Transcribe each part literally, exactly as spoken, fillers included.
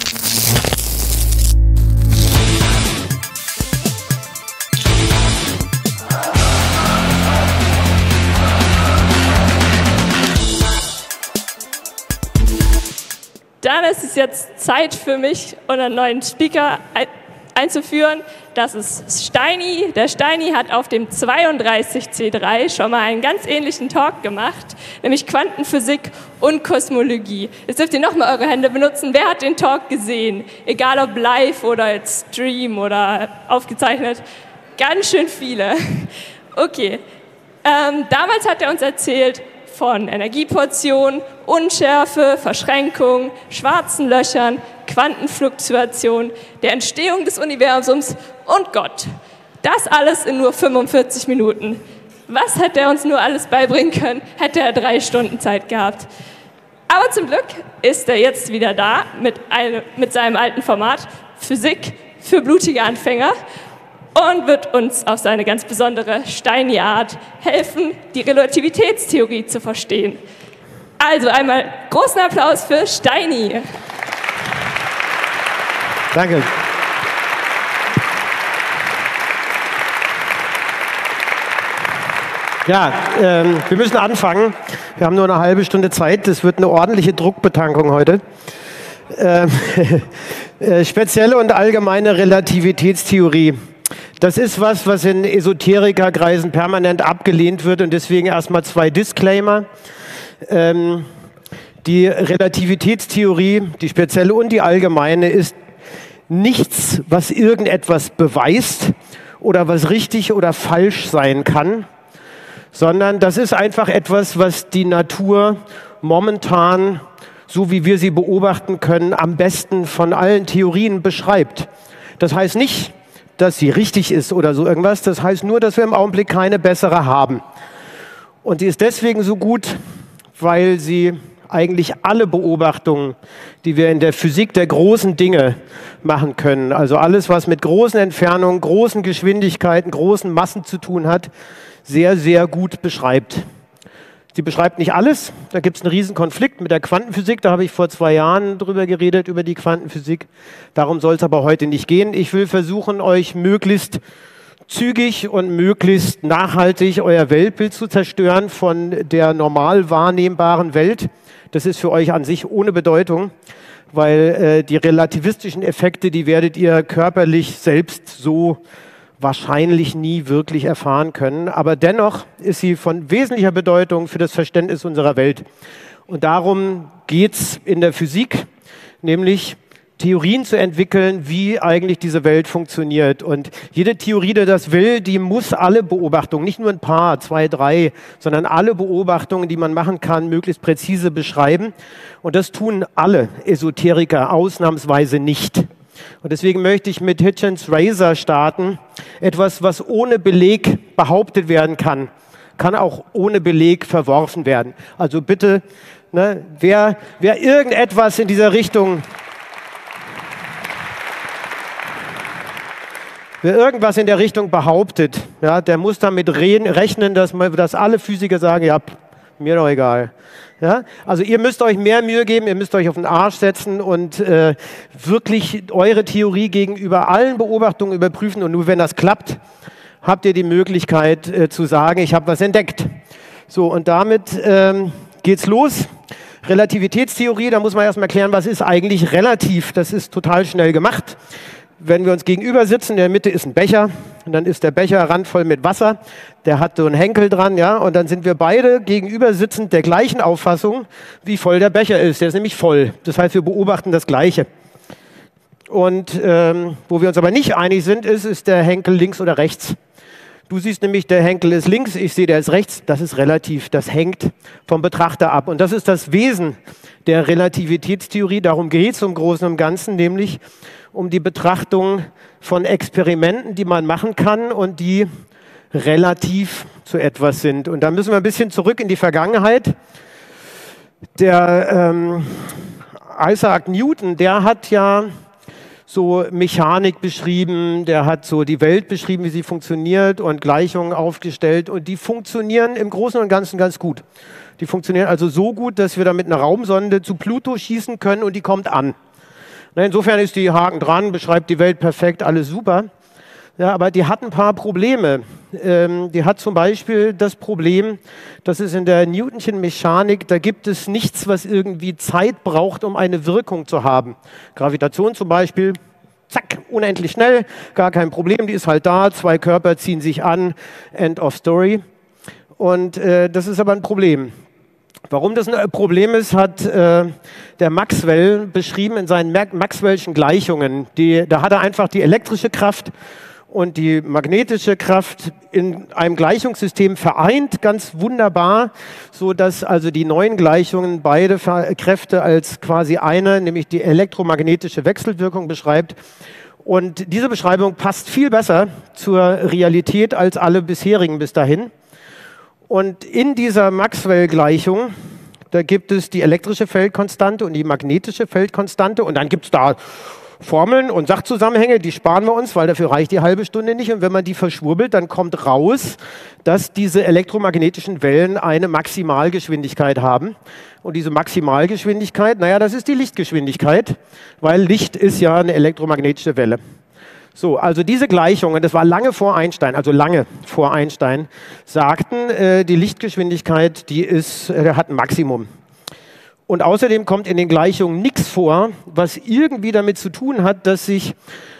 Dann ist es jetzt Zeit für mich, unseren neuen Speaker einzuführen. Das ist Steini. Der Steini hat auf dem zweiunddreißig C drei schon mal einen ganz ähnlichen Talk gemacht, nämlich Quantenphysik und Kosmologie. Jetzt dürft ihr nochmal eure Hände benutzen. Wer hat den Talk gesehen? Egal ob live oder als Stream oder aufgezeichnet. Ganz schön viele. Okay. Ähm, damals hat er uns erzählt von Energieportionen, Unschärfe, Verschränkung, schwarzen Löchern, Quantenfluktuation, der Entstehung des Universums und Gott. Das alles in nur fünfundvierzig Minuten. Was hätte er uns nur alles beibringen können, hätte er drei Stunden Zeit gehabt. Aber zum Glück ist er jetzt wieder da mit, einem, mit seinem alten Format Physik für blutige Anfänger und wird uns auf seine ganz besondere Steini-Art helfen, die Relativitätstheorie zu verstehen. Also einmal großen Applaus für Steini. Danke. Ja, ähm, wir müssen anfangen. Wir haben nur eine halbe Stunde Zeit. Das wird eine ordentliche Druckbetankung heute. Ähm, äh, spezielle und allgemeine Relativitätstheorie. Das ist was, was in Esoterikerkreisen permanent abgelehnt wird und deswegen erstmal zwei Disclaimer. Ähm, die Relativitätstheorie, die spezielle und die allgemeine, ist nichts, was irgendetwas beweist oder was richtig oder falsch sein kann, sondern das ist einfach etwas, was die Natur momentan, so wie wir sie beobachten können, am besten von allen Theorien beschreibt. Das heißt nicht, dass sie richtig ist oder so irgendwas. Das heißt nur, dass wir im Augenblick keine bessere haben. Und die ist deswegen so gut, weil sie eigentlich alle Beobachtungen, die wir in der Physik der großen Dinge machen können, also alles, was mit großen Entfernungen, großen Geschwindigkeiten, großen Massen zu tun hat, sehr, sehr gut beschreibt. Sie beschreibt nicht alles. Da gibt es einen riesen Konflikt mit der Quantenphysik. Da habe ich vor zwei Jahren drüber geredet, über die Quantenphysik. Darum soll es aber heute nicht gehen. Ich will versuchen, euch möglichst zügig und möglichst nachhaltig euer Weltbild zu zerstören von der normal wahrnehmbaren Welt. Das ist für euch an sich ohne Bedeutung, weil äh, die relativistischen Effekte, die werdet ihr körperlich selbst so wahrscheinlich nie wirklich erfahren können. Aber dennoch ist sie von wesentlicher Bedeutung für das Verständnis unserer Welt. Und darum geht es in der Physik, nämlich Theorien zu entwickeln, wie eigentlich diese Welt funktioniert. Und jede Theorie, die das will, die muss alle Beobachtungen, nicht nur ein paar, zwei, drei, sondern alle Beobachtungen, die man machen kann, möglichst präzise beschreiben. Und das tun alle Esoteriker ausnahmsweise nicht. Und deswegen möchte ich mit Hitchens Razor starten. Etwas, was ohne Beleg behauptet werden kann, kann auch ohne Beleg verworfen werden. Also bitte, ne, wer, wer irgendetwas in dieser Richtung, wer irgendwas in der Richtung behauptet, ja, der muss damit rechnen, dass, man, dass alle Physiker sagen, ja, mir doch egal. Ja? Also ihr müsst euch mehr Mühe geben, ihr müsst euch auf den Arsch setzen und äh, wirklich eure Theorie gegenüber allen Beobachtungen überprüfen. Und nur wenn das klappt, habt ihr die Möglichkeit äh, zu sagen, ich habe was entdeckt. So, und damit ähm, geht's los. Relativitätstheorie, da muss man erstmal erklären, was ist eigentlich relativ. Das ist total schnell gemacht. Wenn wir uns gegenüber sitzen, in der Mitte ist ein Becher und dann ist der Becher randvoll mit Wasser, der hat so einen Henkel dran, ja, und dann sind wir beide gegenüber sitzend der gleichen Auffassung, wie voll der Becher ist. Der ist nämlich voll. Das heißt, wir beobachten das Gleiche. Und ähm, wo wir uns aber nicht einig sind, ist, ist der Henkel links oder rechts. Du siehst nämlich, der Henkel ist links, ich sehe, der ist rechts. Das ist relativ, das hängt vom Betrachter ab. Und das ist das Wesen der Relativitätstheorie. Darum geht es im Großen und Ganzen, nämlich um die Betrachtung von Experimenten, die man machen kann und die relativ zu etwas sind. Und da müssen wir ein bisschen zurück in die Vergangenheit. Der ähm, Isaac Newton, der hat ja so Mechanik beschrieben, der hat so die Welt beschrieben, wie sie funktioniert und Gleichungen aufgestellt. Und die funktionieren im Großen und Ganzen ganz gut. Die funktionieren also so gut, dass wir da mit einer Raumsonde zu Pluto schießen können und die kommt an. Na, insofern ist die Haken dran, beschreibt die Welt perfekt, alles super. Ja, aber die hat ein paar Probleme. Ähm, die hat zum Beispiel das Problem, dass es in der Newtonschen Mechanik, da gibt es nichts, was irgendwie Zeit braucht, um eine Wirkung zu haben. Gravitation zum Beispiel, zack, unendlich schnell, gar kein Problem, die ist halt da, zwei Körper ziehen sich an, end of story. Und äh, das ist aber ein Problem. Warum das ein Problem ist, hat äh, der Maxwell beschrieben in seinen Maxwell'schen Gleichungen. Die, da hat er einfach die elektrische Kraft und die magnetische Kraft in einem Gleichungssystem vereint, ganz wunderbar, so dass also die neuen Gleichungen beide Kräfte als quasi eine, nämlich die elektromagnetische Wechselwirkung beschreibt. Und diese Beschreibung passt viel besser zur Realität als alle bisherigen bis dahin. Und in dieser Maxwell-Gleichung, da gibt es die elektrische Feldkonstante und die magnetische Feldkonstante und dann gibt es da Formeln und Sachzusammenhänge, die sparen wir uns, weil dafür reicht die halbe Stunde nicht. Und wenn man die verschwurbelt, dann kommt raus, dass diese elektromagnetischen Wellen eine Maximalgeschwindigkeit haben. Und diese Maximalgeschwindigkeit, naja, das ist die Lichtgeschwindigkeit, weil Licht ist ja eine elektromagnetische Welle. So, also diese Gleichungen, das war lange vor Einstein, also lange vor Einstein, sagten, äh, die Lichtgeschwindigkeit, die ist, äh, hat ein Maximum. Und außerdem kommt in den Gleichungen nichts vor, was irgendwie damit zu tun hat, dass sich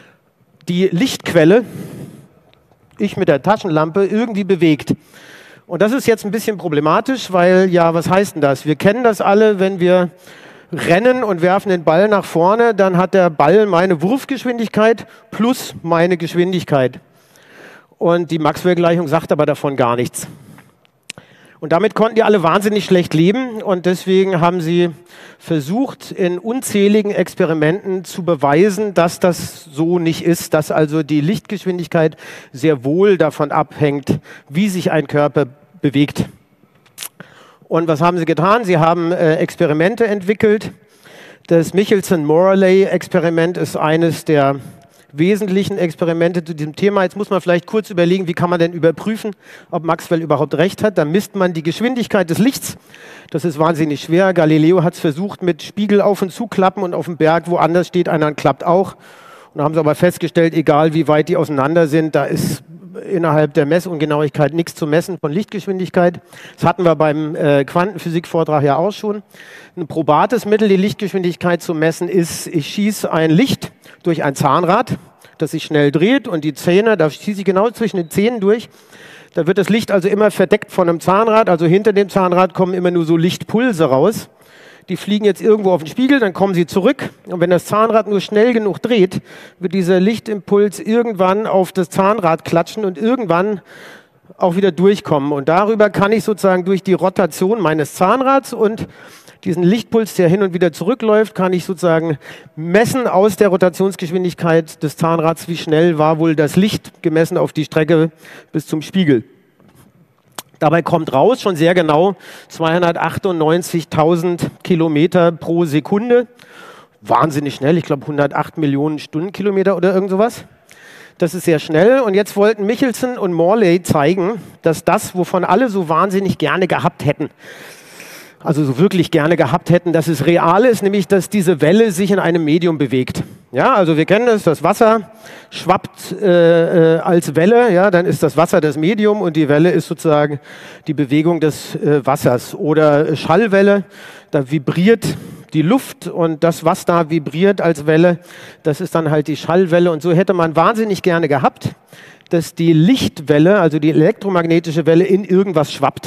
die Lichtquelle, ich mit der Taschenlampe, irgendwie bewegt. Und das ist jetzt ein bisschen problematisch, weil, ja, was heißt denn das? Wir kennen das alle, wenn wir rennen und werfen den Ball nach vorne, dann hat der Ball meine Wurfgeschwindigkeit plus meine Geschwindigkeit. Und die Maxwell-Gleichung sagt aber davon gar nichts. Und damit konnten die alle wahnsinnig schlecht leben und deswegen haben sie versucht, in unzähligen Experimenten zu beweisen, dass das so nicht ist, dass also die Lichtgeschwindigkeit sehr wohl davon abhängt, wie sich ein Körper bewegt. Und was haben sie getan? Sie haben äh, Experimente entwickelt. Das Michelson-Morley-Experiment ist eines der wesentlichen Experimente zu diesem Thema. Jetzt muss man vielleicht kurz überlegen, wie kann man denn überprüfen, ob Maxwell überhaupt recht hat. Da misst man die Geschwindigkeit des Lichts. Das ist wahnsinnig schwer. Galileo hat es versucht mit Spiegel auf und zuklappen und auf dem Berg woanders steht einer und klappt auch. Und da haben sie aber festgestellt, egal wie weit die auseinander sind, da ist innerhalb der Messungenauigkeit nichts zu messen von Lichtgeschwindigkeit. Das hatten wir beim äh, Quantenphysik-Vortrag ja auch schon. Ein probates Mittel, die Lichtgeschwindigkeit zu messen, ist, ich schieße ein Licht durch ein Zahnrad, das sich schnell dreht und die Zähne, da schieße ich genau zwischen den Zähnen durch. Da wird das Licht also immer verdeckt von einem Zahnrad, also hinter dem Zahnrad kommen immer nur so Lichtpulse raus. Die fliegen jetzt irgendwo auf den Spiegel, dann kommen sie zurück. Und wenn das Zahnrad nur schnell genug dreht, wird dieser Lichtimpuls irgendwann auf das Zahnrad klatschen und irgendwann auch wieder durchkommen. Und darüber kann ich sozusagen durch die Rotation meines Zahnrads und diesen Lichtpuls, der hin und wieder zurückläuft, kann ich sozusagen messen aus der Rotationsgeschwindigkeit des Zahnrads, wie schnell war wohl das Licht gemessen auf die Strecke bis zum Spiegel. Dabei kommt raus, schon sehr genau, zweihundertachtundneunzigtausend Kilometer pro Sekunde. Wahnsinnig schnell, ich glaube hundertacht Millionen Stundenkilometer oder irgend sowas. Das ist sehr schnell. Und jetzt wollten Michelson und Morley zeigen, dass das, wovon alle so wahnsinnig gerne gehabt hätten, also so wirklich gerne gehabt hätten, dass es real ist, nämlich dass diese Welle sich in einem Medium bewegt. Ja, also wir kennen das, das Wasser schwappt äh, äh, als Welle, ja, dann ist das Wasser das Medium und die Welle ist sozusagen die Bewegung des äh, Wassers. Oder Schallwelle, da vibriert die Luft und das, was da vibriert als Welle, das ist dann halt die Schallwelle. Und so hätte man wahnsinnig gerne gehabt, dass die Lichtwelle, also die elektromagnetische Welle, in irgendwas schwappt.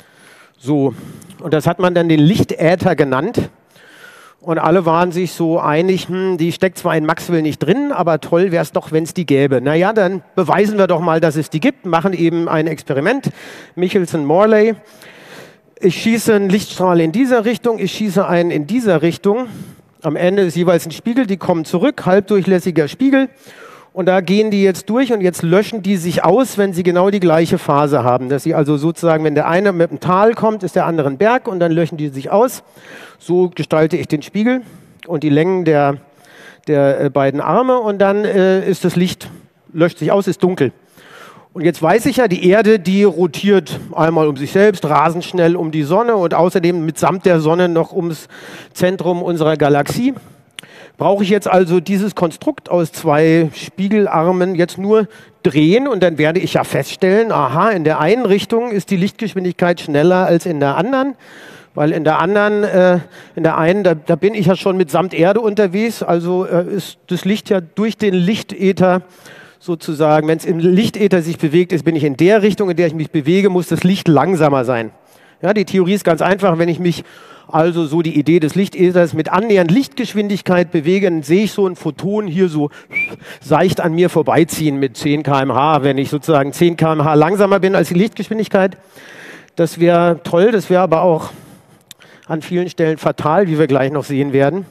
So. Und das hat man dann den Lichtäther genannt. Und alle waren sich so einig, hm, die steckt zwar in Maxwell nicht drin, aber toll wäre es doch, wenn es die gäbe. Naja, dann beweisen wir doch mal, dass es die gibt, machen eben ein Experiment. Michelson-Morley. Ich schieße einen Lichtstrahl in dieser Richtung, ich schieße einen in dieser Richtung. Am Ende ist jeweils ein Spiegel, die kommen zurück, halbdurchlässiger Spiegel. Und da gehen die jetzt durch und jetzt löschen die sich aus, wenn sie genau die gleiche Phase haben. Dass sie also sozusagen, wenn der eine mit dem Tal kommt, ist der andere ein Berg und dann löschen die sich aus. So gestalte ich den Spiegel und die Längen der, der äh, beiden Arme und dann äh, ist das Licht, löscht sich aus, ist dunkel. Und jetzt weiß ich ja, die Erde, die rotiert einmal um sich selbst, rasend schnell um die Sonne und außerdem mitsamt der Sonne noch ums Zentrum unserer Galaxie. Brauche ich jetzt also dieses Konstrukt aus zwei Spiegelarmen jetzt nur drehen und dann werde ich ja feststellen, aha, in der einen Richtung ist die Lichtgeschwindigkeit schneller als in der anderen, weil in der anderen, äh, in der einen, da, da bin ich ja schon mit samt Erde unterwegs, also äh, ist das Licht ja durch den Lichtäther sozusagen, wenn es im Lichtäther sich bewegt ist, bin ich in der Richtung, in der ich mich bewege, muss das Licht langsamer sein. Ja, die Theorie ist ganz einfach, wenn ich mich also so die Idee des Lichtäthers mit annähernd Lichtgeschwindigkeit bewege, dann sehe ich so ein Photon hier so seicht an mir vorbeiziehen mit zehn Kilometer pro Stunde, wenn ich sozusagen zehn Kilometer pro Stunde langsamer bin als die Lichtgeschwindigkeit. Das wäre toll, das wäre aber auch an vielen Stellen fatal, wie wir gleich noch sehen werden.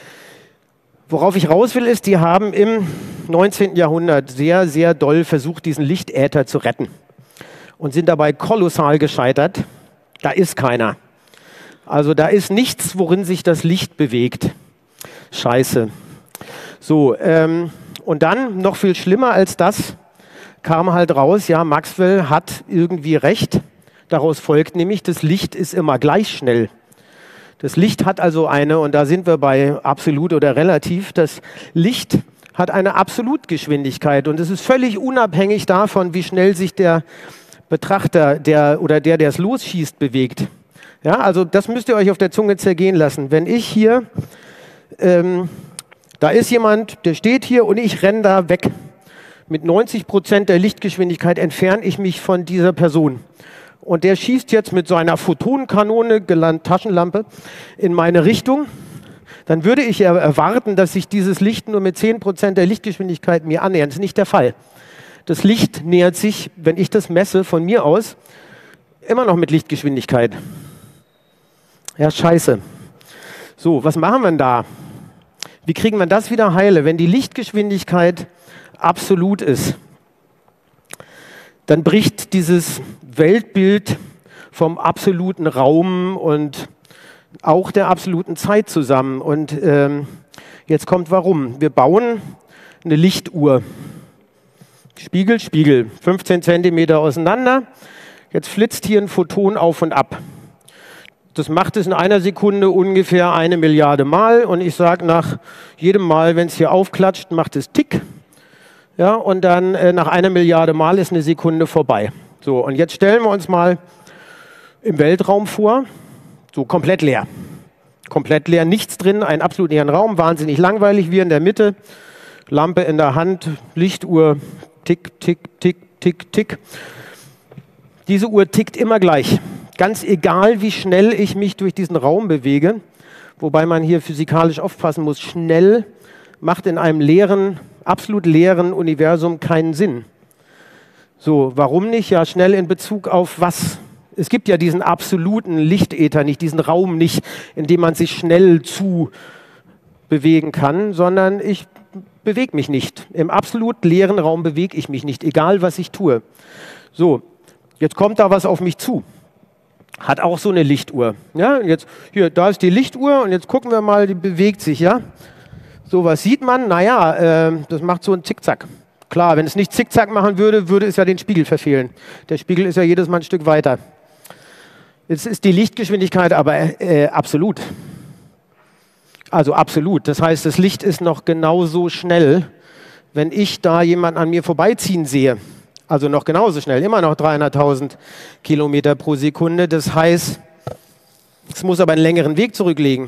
Worauf ich raus will, ist, die haben im neunzehnten Jahrhundert sehr, sehr doll versucht, diesen Lichtäther zu retten und sind dabei kolossal gescheitert. Da ist keiner. Also da ist nichts, worin sich das Licht bewegt. Scheiße. So, ähm, und dann, noch viel schlimmer als das, kam halt raus, ja, Maxwell hat irgendwie recht. Daraus folgt nämlich, das Licht ist immer gleich schnell. Das Licht hat also eine, und da sind wir bei absolut oder relativ, das Licht hat eine Absolutgeschwindigkeit und es ist völlig unabhängig davon, wie schnell sich der Betrachter der, oder der, der es losschießt, bewegt. Ja, also das müsst ihr euch auf der Zunge zergehen lassen. Wenn ich hier, ähm, da ist jemand, der steht hier und ich renne da weg. Mit neunzig Prozent der Lichtgeschwindigkeit entferne ich mich von dieser Person. Und der schießt jetzt mit seiner Photonenkanone, gelernt Taschenlampe, in meine Richtung. Dann würde ich ja erwarten, dass sich dieses Licht nur mit zehn Prozent der Lichtgeschwindigkeit mir annähert. Das ist nicht der Fall. Das Licht nähert sich, wenn ich das messe, von mir aus, immer noch mit Lichtgeschwindigkeit. Ja, scheiße. So, was machen wir denn da? Wie kriegen wir das wieder heile? Wenn die Lichtgeschwindigkeit absolut ist, dann bricht dieses Weltbild vom absoluten Raum und auch der absoluten Zeit zusammen. Und ähm, jetzt kommt warum. Wir bauen eine Lichtuhr. Spiegel, Spiegel, fünfzehn Zentimeter auseinander. Jetzt flitzt hier ein Photon auf und ab. Das macht es in einer Sekunde ungefähr eine Milliarde Mal. Und ich sage, nach jedem Mal, wenn es hier aufklatscht, macht es Tick. Ja, und dann äh, nach einer Milliarde Mal ist eine Sekunde vorbei. So, und jetzt stellen wir uns mal im Weltraum vor, so komplett leer. Komplett leer, nichts drin, einen absolut leeren Raum, wahnsinnig langweilig, wir in der Mitte, Lampe in der Hand, Lichtuhr, tick, tick, tick, tick, tick. Diese Uhr tickt immer gleich. Ganz egal, wie schnell ich mich durch diesen Raum bewege, wobei man hier physikalisch aufpassen muss, schnell macht in einem leeren, absolut leeren Universum keinen Sinn. So, warum nicht? Ja, schnell in Bezug auf was? Es gibt ja diesen absoluten Lichtäther nicht, diesen Raum nicht, in dem man sich schnell zu bewegen kann, sondern ich bewege mich nicht. Im absolut leeren Raum bewege ich mich nicht, egal was ich tue. So, jetzt kommt da was auf mich zu. Hat auch so eine Lichtuhr. Ja, jetzt, hier, da ist die Lichtuhr und jetzt gucken wir mal, die bewegt sich, ja. So, was sieht man? Naja, äh, das macht so ein Zickzack. Klar, wenn es nicht Zickzack machen würde, würde es ja den Spiegel verfehlen. Der Spiegel ist ja jedes Mal ein Stück weiter. Jetzt ist die Lichtgeschwindigkeit aber äh, absolut. Also absolut. Das heißt, das Licht ist noch genauso schnell, wenn ich da jemanden an mir vorbeiziehen sehe. Also noch genauso schnell, immer noch dreihunderttausend Kilometer pro Sekunde. Das heißt, es muss aber einen längeren Weg zurücklegen.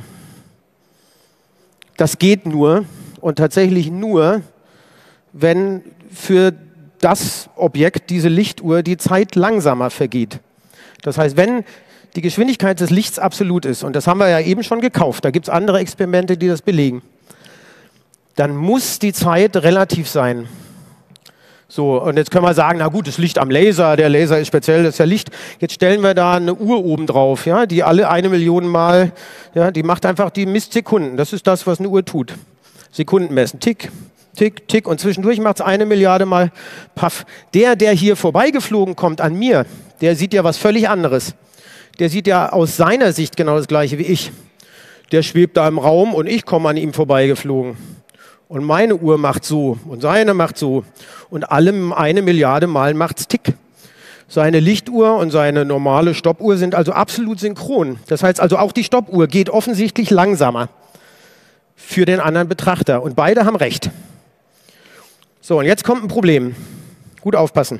Das geht nur und tatsächlich nur, wenn für das Objekt, diese Lichtuhr, die Zeit langsamer vergeht. Das heißt, wenn die Geschwindigkeit des Lichts absolut ist, und das haben wir ja eben schon gekauft, da gibt es andere Experimente, die das belegen, dann muss die Zeit relativ sein. So, und jetzt können wir sagen, na gut, das Licht am Laser, der Laser ist speziell, das ist ja Licht. Jetzt stellen wir da eine Uhr oben drauf, ja, die alle eine Million Mal, ja, die macht einfach, die misst Sekunden. Das ist das, was eine Uhr tut. Sekunden messen, tick, tick, tick, und zwischendurch macht es eine Milliarde Mal, paff. Der, der hier vorbeigeflogen kommt an mir, der sieht ja was völlig anderes. Der sieht ja aus seiner Sicht genau das Gleiche wie ich. Der schwebt da im Raum und ich komme an ihm vorbeigeflogen. Und meine Uhr macht so und seine macht so. Und alle eine Milliarde Mal macht's Tick. Seine Lichtuhr und seine normale Stoppuhr sind also absolut synchron. Das heißt also, auch die Stoppuhr geht offensichtlich langsamer. für den anderen Betrachter. Und beide haben recht. So, und jetzt kommt ein Problem. Gut aufpassen.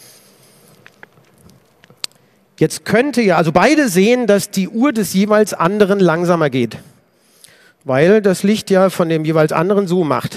Jetzt könnte ja, also beide sehen, dass die Uhr des jeweils anderen langsamer geht, weil das Licht ja von dem jeweils anderen so macht.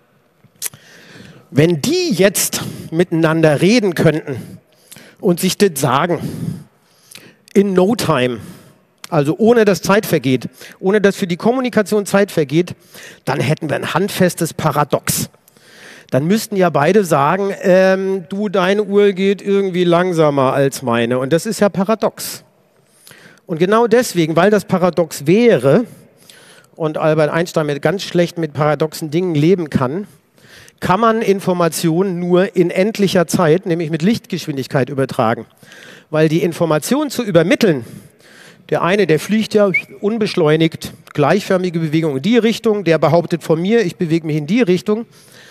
Wenn die jetzt miteinander reden könnten und sich das sagen, in no time, also ohne dass Zeit vergeht, ohne dass für die Kommunikation Zeit vergeht, dann hätten wir ein handfestes Paradox. Dann müssten ja beide sagen, ähm, du, deine Uhr geht irgendwie langsamer als meine. Und das ist ja paradox. Und genau deswegen, weil das paradox wäre und Albert Einstein mit ganz schlecht mit paradoxen Dingen leben kann, kann man Informationen nur in endlicher Zeit, nämlich mit Lichtgeschwindigkeit, übertragen. Weil die Information zu übermitteln, der eine, der fliegt ja unbeschleunigt, gleichförmige Bewegung in die Richtung, der behauptet von mir, ich bewege mich in die Richtung.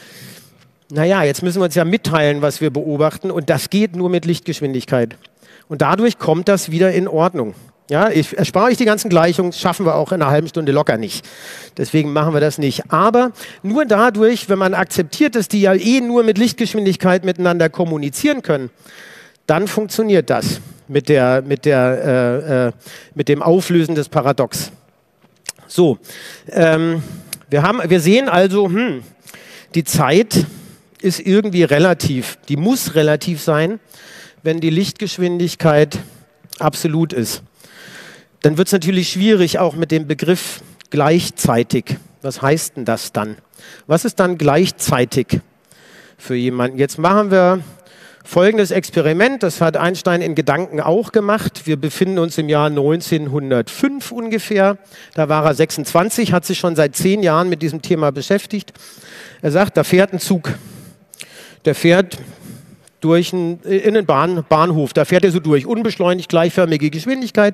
Naja, jetzt müssen wir uns ja mitteilen, was wir beobachten, und das geht nur mit Lichtgeschwindigkeit. Und dadurch kommt das wieder in Ordnung. Ja, ich erspare euch die ganzen Gleichungen, schaffen wir auch in einer halben Stunde locker nicht. Deswegen machen wir das nicht. Aber nur dadurch, wenn man akzeptiert, dass die ja eh nur mit Lichtgeschwindigkeit miteinander kommunizieren können, dann funktioniert das mit, der, mit, der, äh, äh, mit dem Auflösen des Paradox. So, ähm, wir, haben, wir sehen also, hm, die Zeit ist irgendwie relativ. Die muss relativ sein, wenn die Lichtgeschwindigkeit absolut ist. Dann wird es natürlich schwierig auch mit dem Begriff gleichzeitig. Was heißt denn das dann? Was ist dann gleichzeitig für jemanden? Jetzt machen wir folgendes Experiment. Das hat Einstein in Gedanken auch gemacht. Wir befinden uns im Jahr neunzehnhundertfünf ungefähr. Da war er sechsundzwanzig, hat sich schon seit zehn Jahren mit diesem Thema beschäftigt. Er sagt, da fährt ein Zug. Der fährt durch einen, in einen Bahn, Bahnhof. Da fährt er so durch. Unbeschleunigt, gleichförmige Geschwindigkeit.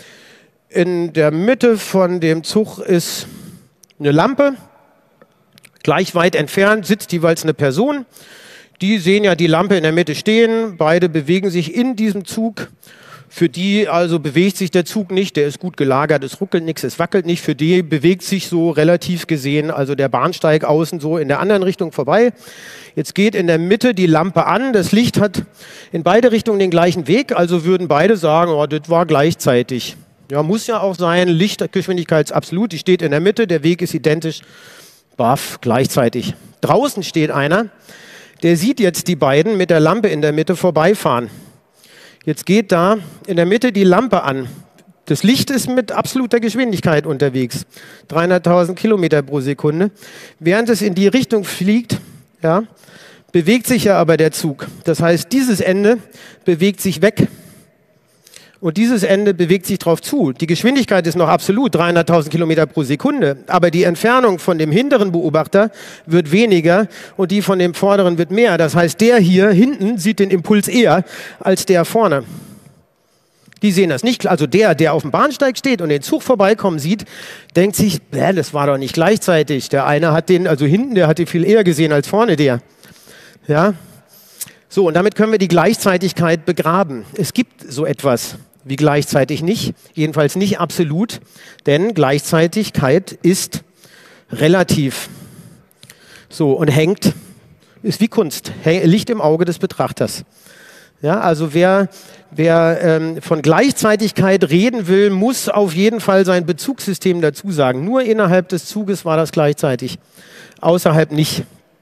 In der Mitte von dem Zug ist eine Lampe. Gleich weit entfernt sitzt jeweils eine Person. Die sehen ja die Lampe in der Mitte stehen. Beide bewegen sich in diesem Zug. Für die also bewegt sich der Zug nicht. Der ist gut gelagert, es ruckelt nichts, es wackelt nicht. Für die bewegt sich so relativ gesehen also der Bahnsteig außen so in der anderen Richtung vorbei. Jetzt geht in der Mitte die Lampe an. Das Licht hat in beide Richtungen den gleichen Weg. Also würden beide sagen, oh, das war gleichzeitig. Ja, muss ja auch sein, Lichtgeschwindigkeit ist absolut, die steht in der Mitte, der Weg ist identisch, baff, gleichzeitig. Draußen steht einer, der sieht jetzt die beiden mit der Lampe in der Mitte vorbeifahren. Jetzt geht da in der Mitte die Lampe an. Das Licht ist mit absoluter Geschwindigkeit unterwegs, dreihunderttausend Kilometer pro Sekunde. Während es in die Richtung fliegt, ja, bewegt sich ja aber der Zug. Das heißt, dieses Ende bewegt sich weg. Und dieses Ende bewegt sich drauf zu. Die Geschwindigkeit ist noch absolut, dreihunderttausend Kilometer pro Sekunde. Aber die Entfernung von dem hinteren Beobachter wird weniger und die von dem vorderen wird mehr. Das heißt, der hier hinten sieht den Impuls eher als der vorne. Die sehen das nicht. Also der, der auf dem Bahnsteig steht und den Zug vorbeikommen sieht, denkt sich, bäh, das war doch nicht gleichzeitig. Der eine hat den, also hinten, der hat den viel eher gesehen als vorne der. Ja. So, und damit können wir die Gleichzeitigkeit begraben. Es gibt so etwas wie gleichzeitig nicht, jedenfalls nicht absolut, denn Gleichzeitigkeit ist relativ. So, und hängt, ist wie Kunst, Licht im Auge des Betrachters. Ja, also wer, wer ähm, von Gleichzeitigkeit reden will, muss auf jeden Fall sein Bezugssystem dazu sagen. Nur innerhalb des Zuges war das gleichzeitig, außerhalb nicht.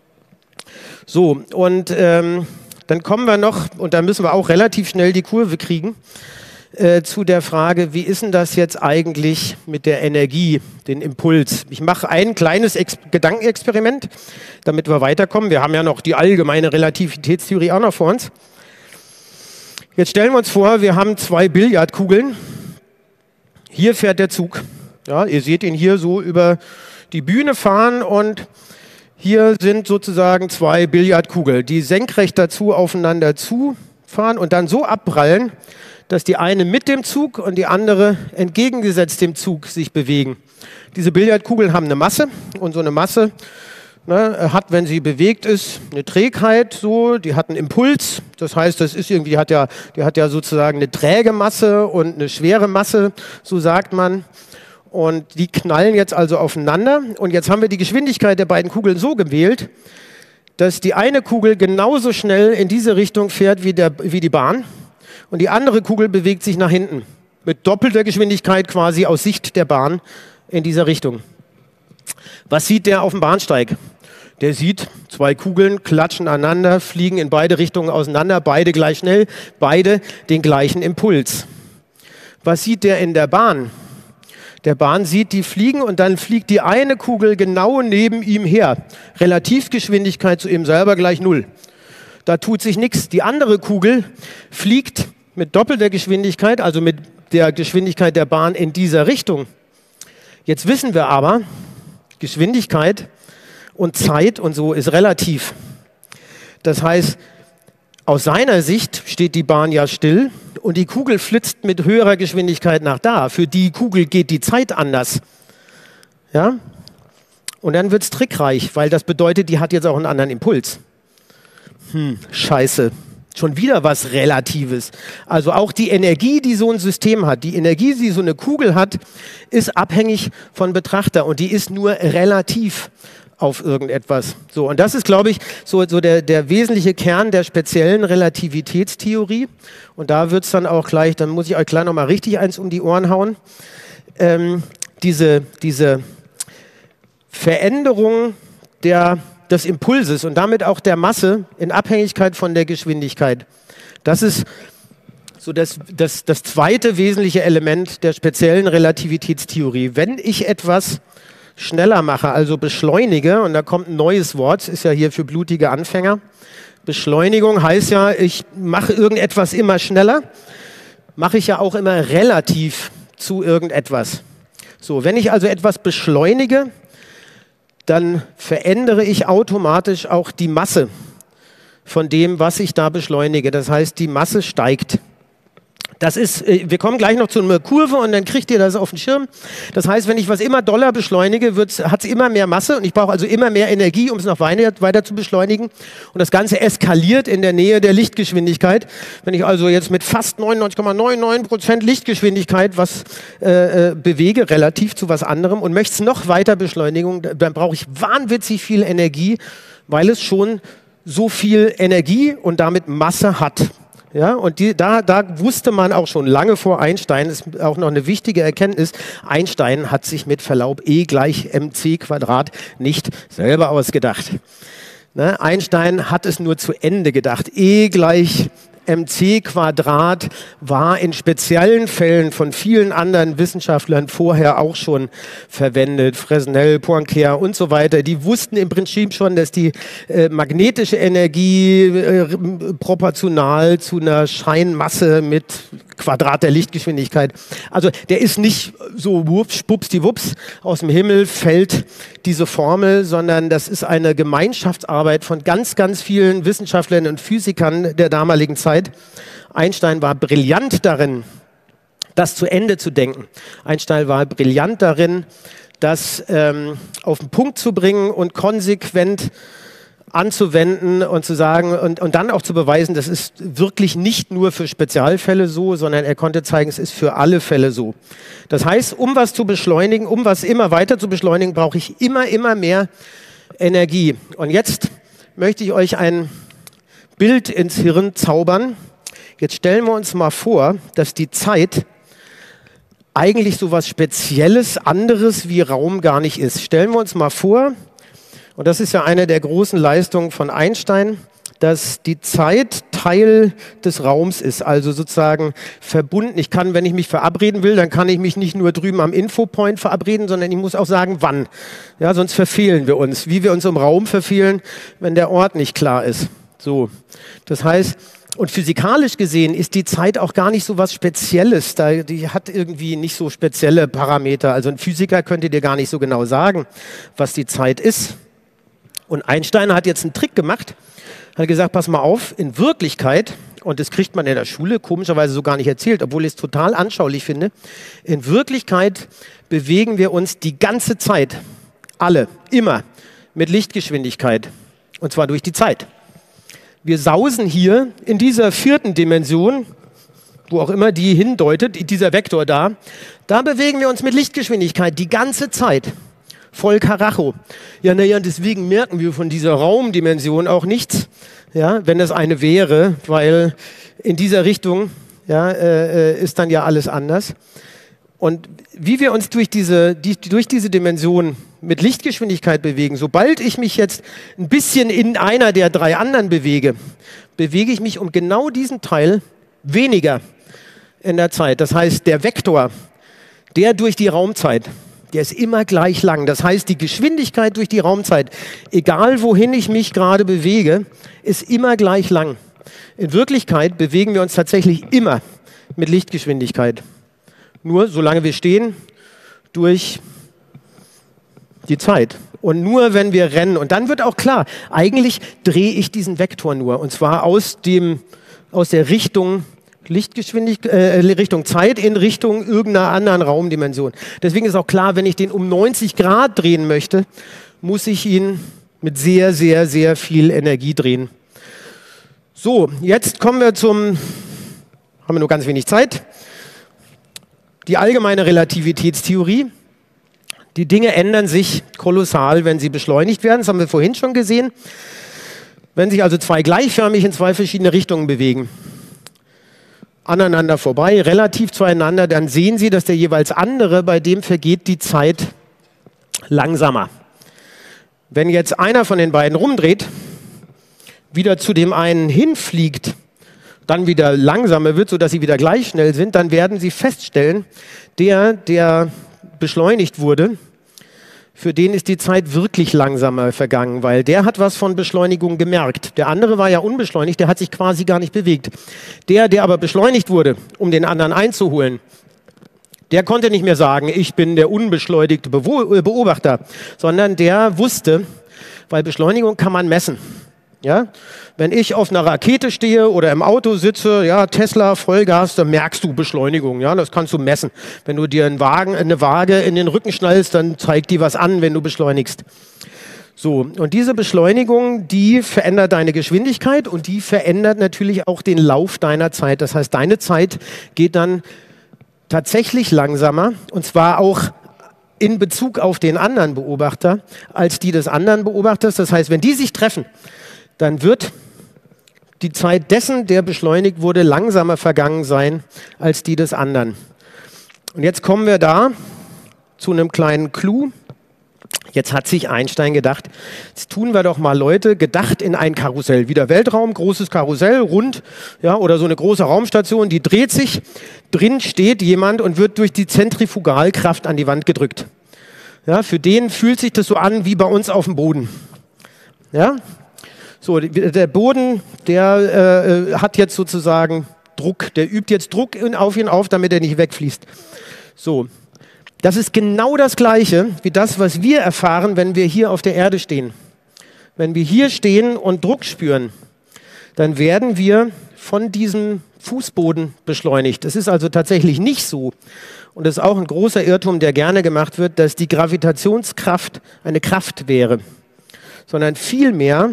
So, und ähm, dann kommen wir noch, und da müssen wir auch relativ schnell die Kurve kriegen, äh, zu der Frage, wie ist denn das jetzt eigentlich mit der Energie, den Impuls? Ich mache ein kleines Ex- Gedankenexperiment, damit wir weiterkommen. Wir haben ja noch die allgemeine Relativitätstheorie auch noch vor uns. Jetzt stellen wir uns vor, wir haben zwei Billardkugeln. Hier fährt der Zug. Ja, ihr seht ihn hier so über die Bühne fahren und hier sind sozusagen zwei Billardkugeln, die senkrecht dazu aufeinander zufahren und dann so abprallen, dass die eine mit dem Zug und die andere entgegengesetzt dem Zug sich bewegen. Diese Billardkugeln haben eine Masse und so eine Masse ne, hat, wenn sie bewegt ist, eine Trägheit, so, die hat einen Impuls. Das heißt, das ist irgendwie, die hat ja, die hat ja sozusagen eine träge Masse und eine schwere Masse, so sagt man. Und die knallen jetzt also aufeinander. Und jetzt haben wir die Geschwindigkeit der beiden Kugeln so gewählt, dass die eine Kugel genauso schnell in diese Richtung fährt wie, der, wie die Bahn. Und die andere Kugel bewegt sich nach hinten. Mit doppelter Geschwindigkeit quasi aus Sicht der Bahn in dieser Richtung. Was sieht der auf dem Bahnsteig? Der sieht, zwei Kugeln klatschen aneinander, fliegen in beide Richtungen auseinander, beide gleich schnell, beide den gleichen Impuls. Was sieht der in der Bahn? Der Bahn sieht, die fliegen und dann fliegt die eine Kugel genau neben ihm her. Relativgeschwindigkeit zu ihm selber gleich null. Da tut sich nichts. Die andere Kugel fliegt mit doppelter Geschwindigkeit, also mit der Geschwindigkeit der Bahn in dieser Richtung. Jetzt wissen wir aber, Geschwindigkeit und Zeit und so ist relativ. Das heißt, aus seiner Sicht steht die Bahn ja still und die Kugel flitzt mit höherer Geschwindigkeit nach da. Für die Kugel geht die Zeit anders. Ja? Und dann wird es trickreich, weil das bedeutet, die hat jetzt auch einen anderen Impuls. Hm, scheiße. Schon wieder was Relatives. Also auch die Energie, die so ein System hat, die Energie, die so eine Kugel hat, ist abhängig von Betrachter und die ist nur relativ auf irgendetwas. So, und das ist, glaube ich, so, so der, der wesentliche Kern der speziellen Relativitätstheorie. Und da wird es dann auch gleich, dann muss ich euch gleich nochmal richtig eins um die Ohren hauen. Ähm, diese, diese Veränderung der, des Impulses und damit auch der Masse in Abhängigkeit von der Geschwindigkeit. Das ist so das, das, das zweite wesentliche Element der speziellen Relativitätstheorie. Wenn ich etwas schneller mache, also beschleunige, und da kommt ein neues Wort, ist ja hier für blutige Anfänger. Beschleunigung heißt ja, ich mache irgendetwas immer schneller, mache ich ja auch immer relativ zu irgendetwas. So, wenn ich also etwas beschleunige, dann verändere ich automatisch auch die Masse von dem, was ich da beschleunige. Das heißt, die Masse steigt. Das ist, wir kommen gleich noch zu einer Kurve und dann kriegt ihr das auf den Schirm. Das heißt, wenn ich was immer doller beschleunige, hat es immer mehr Masse und ich brauche also immer mehr Energie, um es noch weiter, weiter zu beschleunigen. Und das Ganze eskaliert in der Nähe der Lichtgeschwindigkeit. Wenn ich also jetzt mit fast neunundneunzig Komma neunundneunzig Prozent Lichtgeschwindigkeit was äh, bewege, relativ zu was anderem, und möchte es noch weiter beschleunigen, dann brauche ich wahnwitzig viel Energie, weil es schon so viel Energie und damit Masse hat. Ja, und die, da, da wusste man auch schon lange vor Einstein, ist auch noch eine wichtige Erkenntnis, Einstein hat sich mit Verlaub E gleich mc Quadrat nicht selber ausgedacht. Ne? Einstein hat es nur zu Ende gedacht. E gleich mc Quadrat war in speziellen Fällen von vielen anderen Wissenschaftlern vorher auch schon verwendet. Fresnel, Poincare und so weiter. Die wussten im Prinzip schon, dass die äh, magnetische Energie äh, proportional zu einer Scheinmasse mit Quadrat der Lichtgeschwindigkeit. Also der ist nicht so wups, schwuppsdiwupps aus dem Himmel fällt diese Formel, sondern das ist eine Gemeinschaftsarbeit von ganz, ganz vielen Wissenschaftlern und Physikern der damaligen Zeit. Einstein war brillant darin, das zu Ende zu denken. Einstein war brillant darin, das ähm, auf den Punkt zu bringen und konsequent anzuwenden und zu sagen und, und dann auch zu beweisen, das ist wirklich nicht nur für Spezialfälle so, sondern er konnte zeigen, es ist für alle Fälle so. Das heißt, um was zu beschleunigen, um was immer weiter zu beschleunigen, brauche ich immer, immer mehr Energie. Und jetzt möchte ich euch ein Bild ins Hirn zaubern. Jetzt stellen wir uns mal vor, dass die Zeit eigentlich so was Spezielles, anderes wie Raum gar nicht ist. Stellen wir uns mal vor, und das ist ja eine der großen Leistungen von Einstein, dass die Zeit Teil des Raums ist, also sozusagen verbunden. Ich kann, wenn ich mich verabreden will, dann kann ich mich nicht nur drüben am Infopoint verabreden, sondern ich muss auch sagen, wann. Ja, sonst verfehlen wir uns, wie wir uns im Raum verfehlen, wenn der Ort nicht klar ist. So, das heißt, und physikalisch gesehen ist die Zeit auch gar nicht so was Spezielles. Da, die hat irgendwie nicht so spezielle Parameter. Also ein Physiker könnte dir gar nicht so genau sagen, was die Zeit ist. Und Einstein hat jetzt einen Trick gemacht, hat gesagt, pass mal auf, in Wirklichkeit, und das kriegt man in der Schule komischerweise so gar nicht erzählt, obwohl ich es total anschaulich finde, in Wirklichkeit bewegen wir uns die ganze Zeit, alle, immer, mit Lichtgeschwindigkeit, und zwar durch die Zeit. Wir sausen hier in dieser vierten Dimension wo auch immer die hindeutet, dieser Vektor da, da bewegen wir uns mit Lichtgeschwindigkeit die ganze Zeit. Voll Karacho. Ja, naja, deswegen merken wir von dieser Raumdimension auch nichts, ja, wenn es eine wäre, weil in dieser Richtung ja, äh, ist dann ja alles anders. Und wie wir uns durch diese, die, durch diese Dimension mit Lichtgeschwindigkeit bewegen, sobald ich mich jetzt ein bisschen in einer der drei anderen bewege, bewege ich mich um genau diesen Teil weniger in der Zeit. Das heißt, der Vektor, der durch die Raumzeit, der ist immer gleich lang. Das heißt, die Geschwindigkeit durch die Raumzeit, egal wohin ich mich gerade bewege, ist immer gleich lang. In Wirklichkeit bewegen wir uns tatsächlich immer mit Lichtgeschwindigkeit. Nur solange wir stehen, durch die Zeit. Und nur wenn wir rennen. Und dann wird auch klar, eigentlich drehe ich diesen Vektor nur. Und zwar aus, dem, aus der Richtung Lichtgeschwindigkeit, äh, Richtung Zeit in Richtung irgendeiner anderen Raumdimension. Deswegen ist auch klar, wenn ich den um neunzig Grad drehen möchte, muss ich ihn mit sehr, sehr, sehr viel Energie drehen. So, jetzt kommen wir zum, haben wir nur ganz wenig Zeit, die allgemeine Relativitätstheorie. Die Dinge ändern sich kolossal, wenn sie beschleunigt werden. Das haben wir vorhin schon gesehen. Wenn sich also zwei gleichförmig in zwei verschiedene Richtungen bewegen, aneinander vorbei, relativ zueinander, dann sehen Sie, dass der jeweils andere, bei dem vergeht die Zeit langsamer. Wenn jetzt einer von den beiden rumdreht, wieder zu dem einen hinfliegt, dann wieder langsamer wird, sodass sie wieder gleich schnell sind, dann werden Sie feststellen, der, der beschleunigt wurde, für den ist die Zeit wirklich langsamer vergangen, weil der hat was von Beschleunigung gemerkt. Der andere war ja unbeschleunigt, der hat sich quasi gar nicht bewegt. Der, der aber beschleunigt wurde, um den anderen einzuholen, der konnte nicht mehr sagen, ich bin der unbeschleunigte Beobachter, sondern der wusste, weil Beschleunigung kann man messen. Ja? Wenn ich auf einer Rakete stehe oder im Auto sitze, ja, Tesla, Vollgas, dann merkst du Beschleunigung. Ja? Das kannst du messen. Wenn du dir einen Wagen, eine Waage in den Rücken schnallst, dann zeigt die was an, wenn du beschleunigst. So, und diese Beschleunigung, die verändert deine Geschwindigkeit und die verändert natürlich auch den Lauf deiner Zeit. Das heißt, deine Zeit geht dann tatsächlich langsamer, und zwar auch in Bezug auf den anderen Beobachter, als die des anderen Beobachters. Das heißt, wenn die sich treffen, dann wird die Zeit dessen, der beschleunigt wurde, langsamer vergangen sein als die des anderen. Und jetzt kommen wir da zu einem kleinen Clou. Jetzt hat sich Einstein gedacht, jetzt tun wir doch mal Leute gedacht in ein Karussell. Wieder Weltraum, großes Karussell, rund, ja, oder so eine große Raumstation, die dreht sich. Drin steht jemand und wird durch die Zentrifugalkraft an die Wand gedrückt. Ja, für den fühlt sich das so an wie bei uns auf dem Boden. Ja? So, der Boden, der äh, hat jetzt sozusagen Druck, der übt jetzt Druck auf ihn auf, damit er nicht wegfließt. So, das ist genau das Gleiche wie das, was wir erfahren, wenn wir hier auf der Erde stehen. Wenn wir hier stehen und Druck spüren, dann werden wir von diesem Fußboden beschleunigt. Es ist also tatsächlich nicht so, und das ist auch ein großer Irrtum, der gerne gemacht wird, dass die Gravitationskraft eine Kraft wäre, sondern vielmehr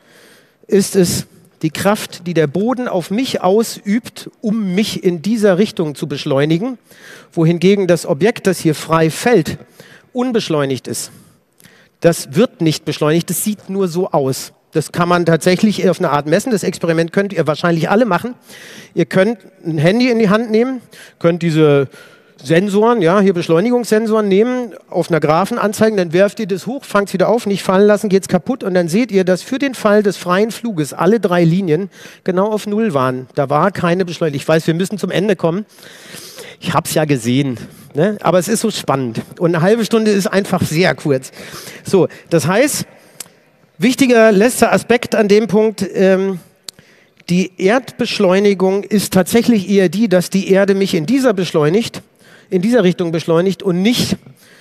ist es die Kraft, die der Boden auf mich ausübt, um mich in dieser Richtung zu beschleunigen, wohingegen das Objekt, das hier frei fällt, unbeschleunigt ist. Das wird nicht beschleunigt, das sieht nur so aus. Das kann man tatsächlich auf eine Art messen. Das Experiment könnt ihr wahrscheinlich alle machen. Ihr könnt ein Handy in die Hand nehmen, könnt diese Sensoren, ja, hier Beschleunigungssensoren nehmen, auf einer Graphen anzeigen, dann werft ihr das hoch, fangt es wieder auf, nicht fallen lassen, geht es kaputt, und dann seht ihr, dass für den Fall des freien Fluges alle drei Linien genau auf Null waren. Da war keine Beschleunigung. Ich weiß, wir müssen zum Ende kommen. Ich habe es ja gesehen, ne? Aber es ist so spannend. Und eine halbe Stunde ist einfach sehr kurz. So, das heißt, wichtiger letzter Aspekt an dem Punkt, ähm, die Erdbeschleunigung ist tatsächlich eher die, dass die Erde mich in dieser beschleunigt, in dieser Richtung beschleunigt und nicht,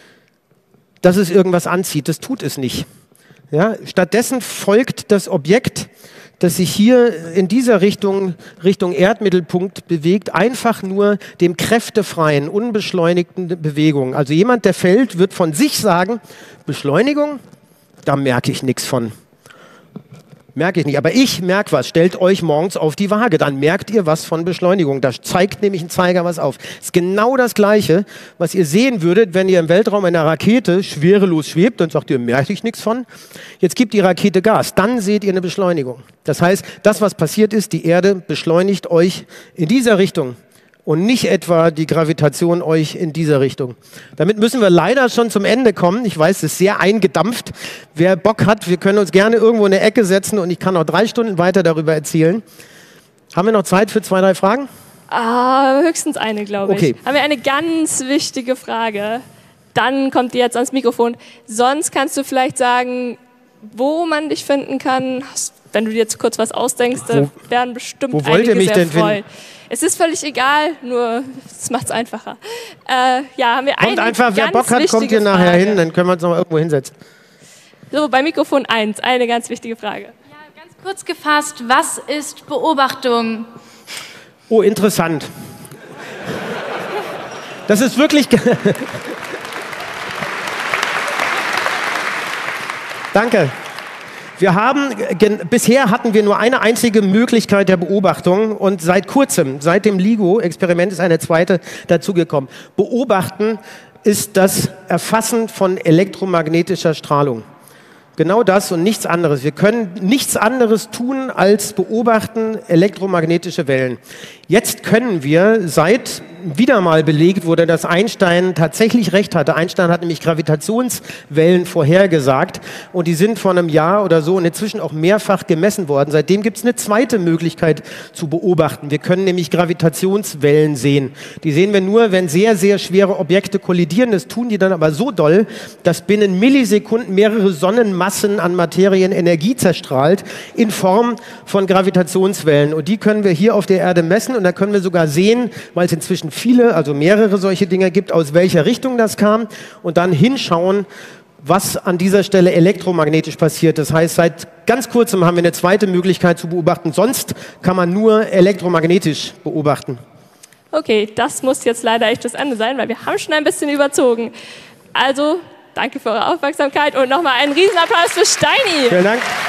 dass es irgendwas anzieht. Das tut es nicht. Ja? Stattdessen folgt das Objekt, das sich hier in dieser Richtung, Richtung Erdmittelpunkt bewegt, einfach nur dem kräftefreien, unbeschleunigten Bewegung. Also jemand, der fällt, wird von sich sagen, Beschleunigung, da merke ich nichts von. Merke ich nicht. Aber ich merke was. Stellt euch morgens auf die Waage. Dann merkt ihr was von Beschleunigung. Da zeigt nämlich ein Zeiger was auf. Das ist genau das Gleiche, was ihr sehen würdet, wenn ihr im Weltraum in einer Rakete schwerelos schwebt. Dann sagt ihr, merke ich nichts von. Jetzt gibt die Rakete Gas. Dann seht ihr eine Beschleunigung. Das heißt, das, was passiert ist, die Erde beschleunigt euch in dieser Richtung. Und nicht etwa die Gravitation euch in dieser Richtung. Damit müssen wir leider schon zum Ende kommen. Ich weiß, es ist sehr eingedampft. Wer Bock hat, wir können uns gerne irgendwo in eine Ecke setzen und ich kann noch drei Stunden weiter darüber erzählen. Haben wir noch Zeit für zwei, drei Fragen? Ah, höchstens eine, glaube ich. Okay. Haben wir eine ganz wichtige Frage. Dann kommt die jetzt ans Mikrofon. Sonst kannst du vielleicht sagen, wo man dich finden kann. Wenn du dir jetzt kurz was ausdenkst, wo, werden bestimmt wo wollt ihr mich denn finden? Es ist völlig egal, nur es macht es einfacher. Äh, ja, haben wir kommt eine einfach, wer Bock hat, kommt hier nachher hin, dann können wir uns noch irgendwo hinsetzen. So, bei Mikrofon eins, eine ganz wichtige Frage. Ja, ganz kurz gefasst, was ist Beobachtung? Oh, interessant. Das ist wirklich... Danke. Wir haben, bisher hatten wir nur eine einzige Möglichkeit der Beobachtung und seit kurzem, seit dem LIGO-Experiment ist eine zweite dazugekommen. Beobachten ist das Erfassen von elektromagnetischer Strahlung. Genau das und nichts anderes. Wir können nichts anderes tun, als beobachten elektromagnetische Wellen. Jetzt können wir, seit wieder mal belegt wurde, dass Einstein tatsächlich recht hatte. Einstein hat nämlich Gravitationswellen vorhergesagt und die sind vor einem Jahr oder so und inzwischen auch mehrfach gemessen worden. Seitdem gibt es eine zweite Möglichkeit zu beobachten. Wir können nämlich Gravitationswellen sehen. Die sehen wir nur, wenn sehr, sehr schwere Objekte kollidieren. Das tun die dann aber so doll, dass binnen Millisekunden mehrere Sonnenmassen an Materien Energie zerstrahlt in Form von Gravitationswellen. Und die können wir hier auf der Erde messen und da können wir sogar sehen, weil es inzwischen viele, also mehrere solche Dinge gibt, aus welcher Richtung das kam und dann hinschauen, was an dieser Stelle elektromagnetisch passiert. Das heißt, seit ganz kurzem haben wir eine zweite Möglichkeit zu beobachten. Sonst kann man nur elektromagnetisch beobachten. Okay, das muss jetzt leider echt das Ende sein, weil wir haben schon ein bisschen überzogen. Also, danke für eure Aufmerksamkeit und nochmal einen Riesenapplaus für Steini. Vielen Dank.